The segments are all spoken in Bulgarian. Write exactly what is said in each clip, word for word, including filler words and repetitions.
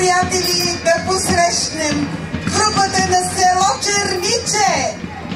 приятели, да посрещнем групата на село Черниче.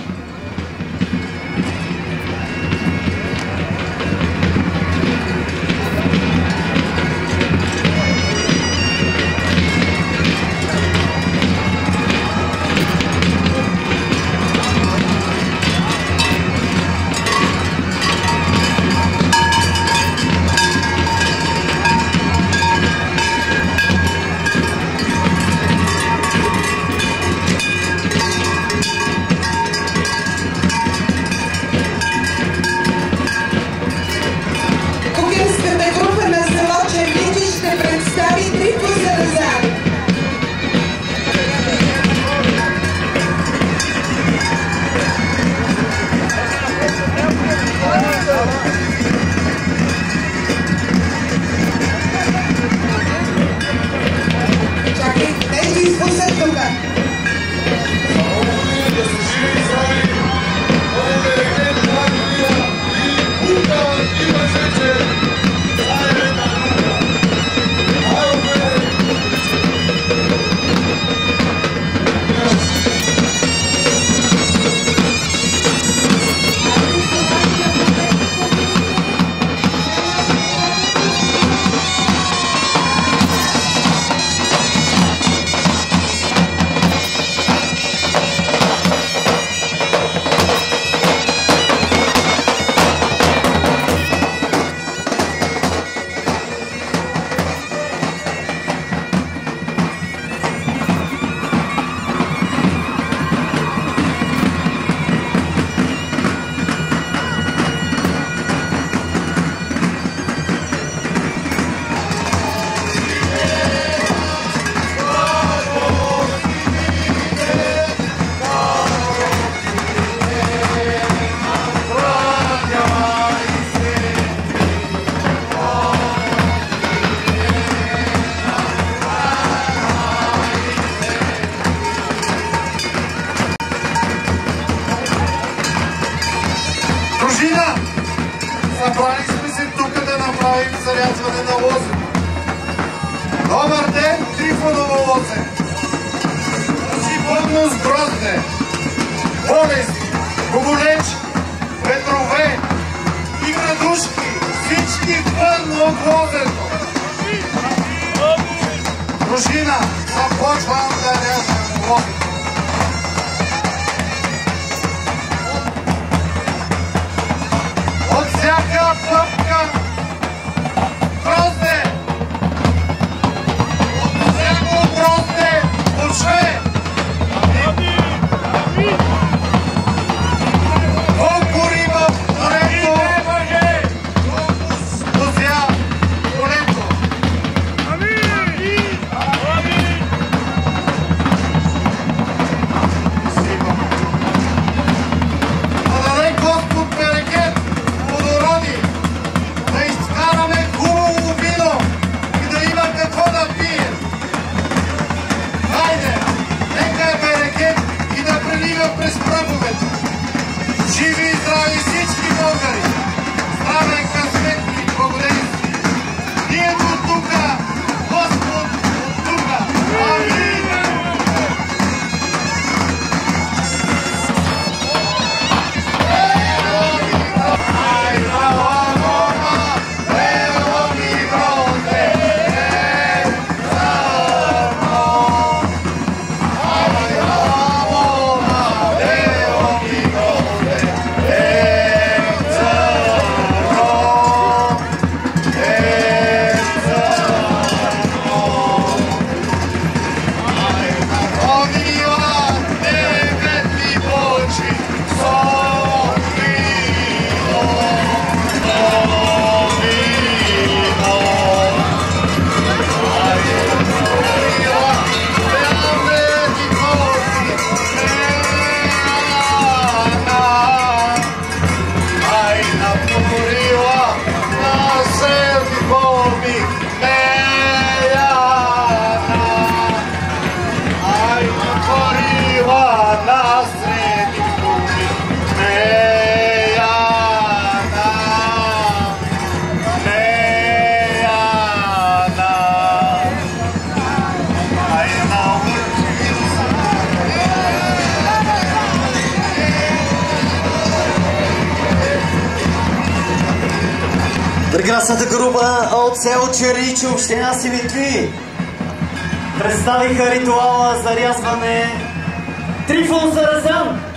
Събрали сме се тук да направим зарязване на лозето. Добър ден, Трифоново лозе! Си пълно с грозде, болести, боболечки, ветрове и градушки, всички вън от лозето. Дружина, започвам да режем лозето. От всяка пъпка грозде, от всяко грозде почве. Колко риба в морето, колко скозя в полето. Да даде Господ берекет, плодороди, да изкараме хубаво вино. Местната група от село Черниче, община Симитли, представиха ритуала за рязване Трифон Саразян.